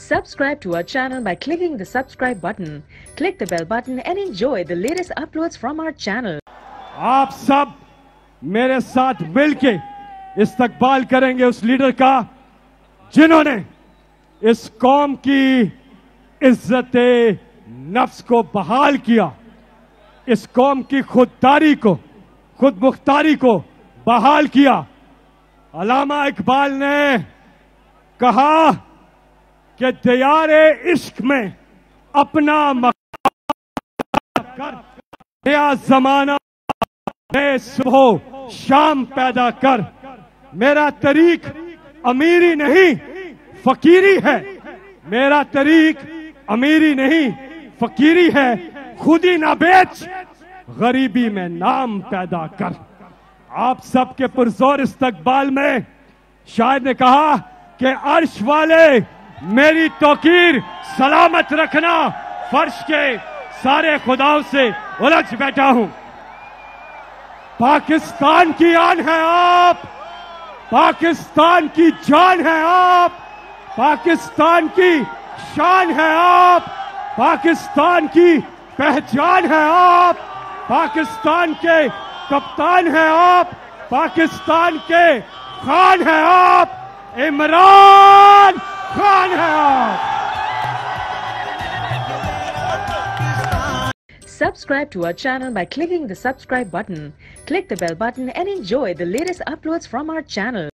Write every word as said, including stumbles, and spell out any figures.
Subscribe to our channel by clicking the subscribe button. Click the bell button and enjoy the latest uploads from our channel. आप सब मेरे साथ मिलके इस्तकबाल करेंगे उस लीडर का जिन्होंने इस कौम की इज्जत नफ्स को बहाल किया, इस कौम की खुददारी को खुद मुख्तारी को बहाल किया। अल्लामा इकबाल ने कहा कि दियारे इश्क में अपना मकाम कर, नया जमाना नए सुबह शाम पैदा कर। मेरा तरीक अमीरी नहीं फकीरी है, मेरा तरीक अमीरी नहीं फकीरी है। खुद ही ना बेच, गरीबी में नाम पैदा कर। आप सबके पुरजोर इस्तकबाल में शायर ने कहा कि अर्श वाले मेरी तौकीर सलामत रखना, फर्श के सारे खुदाओं से उलझ बैठा हूं। पाकिस्तान की आन है आप, पाकिस्तान की जान है आप, पाकिस्तान की शान है आप, पाकिस्तान की पहचान है आप, पाकिस्तान के कप्तान है आप, पाकिस्तान के खान है आप, इमरान खान है आप। Subscribe to our channel by clicking the subscribe button. Click the bell button and enjoy the latest uploads from our channel.